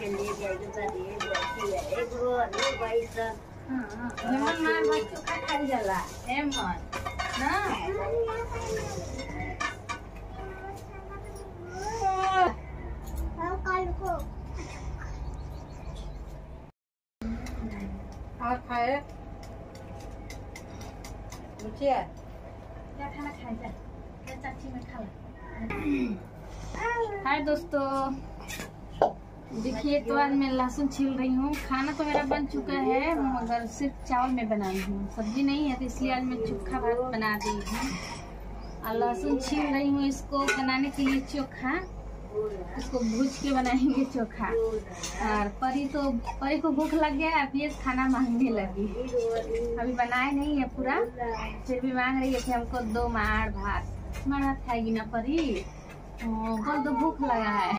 के ले जाएगी तो दे जाती है एक रो भाई सब। हां हेमन मार बच्चों खा खा जाला हेमन ना कल को और खाए नीचे क्या खाना खाएगा क्या चाची में खा ला। हाय दोस्तों, देखिए तो आज मैं लहसुन छील रही हूँ। खाना तो मेरा बन चुका है मगर सिर्फ चावल में बनाई हूँ, सब्जी नहीं है तो इसलिए आज मैं चोखा भात बना दी हूँ और लहसुन छील रही हूँ इसको बनाने के लिए चोखा। इसको भूज के बनाएंगे चोखा। और परी को भूख लग गया, अब ये खाना मांगने लगी। अभी बनाए नहीं है पूरा, फिर भी मांग रही है कि हमको 2 मार भात खाएगी ना परी। बोल तो भूख लगा है।